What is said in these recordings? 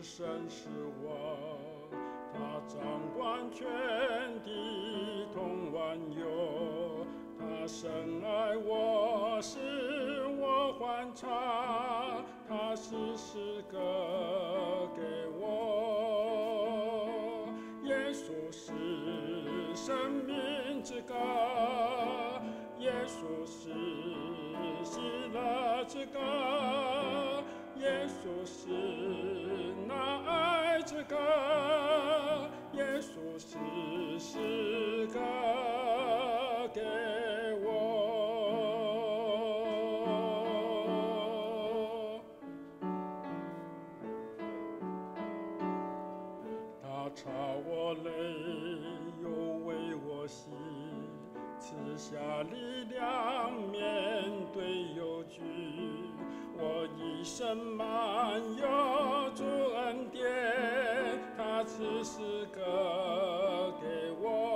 神是我，他掌管全地同万有，他深爱我，使我欢畅，他时时刻给我。耶稣是生命之歌，耶稣是喜乐之歌，耶稣是那爱之歌，耶稣是诗歌给我。他擦我泪，又为我洗，赐下力量面对忧惧。我一生满有主恩典，他此时刻给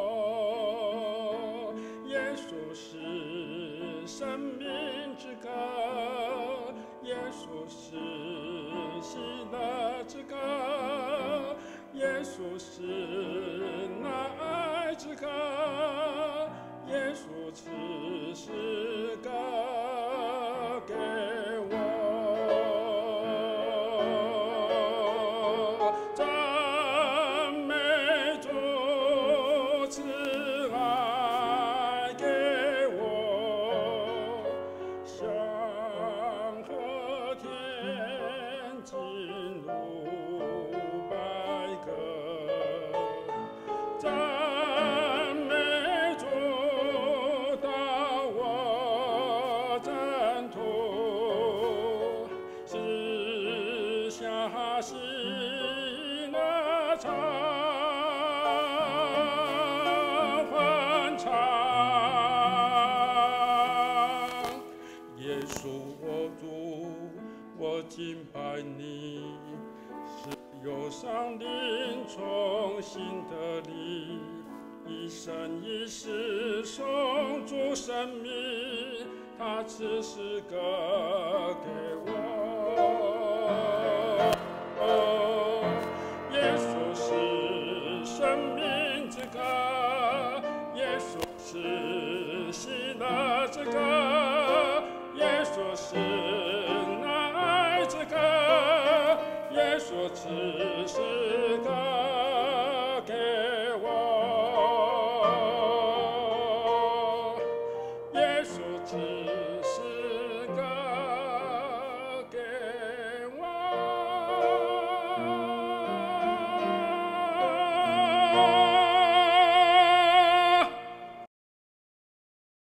我。耶稣是生命之歌，耶稣是喜乐之歌，耶稣是那爱之歌，耶稣此时刻给我。赞美主赐爱给我，像和天进入百舸。赞美主到我征途，是下喜乐常欢唱。耶稣我主，我敬拜你，是忧伤灵重新得力，一生一世颂主生命，他此时刻给我。耶稣是生命之歌，耶稣是喜乐之歌，耶稣是那爱之歌，耶稣此时刻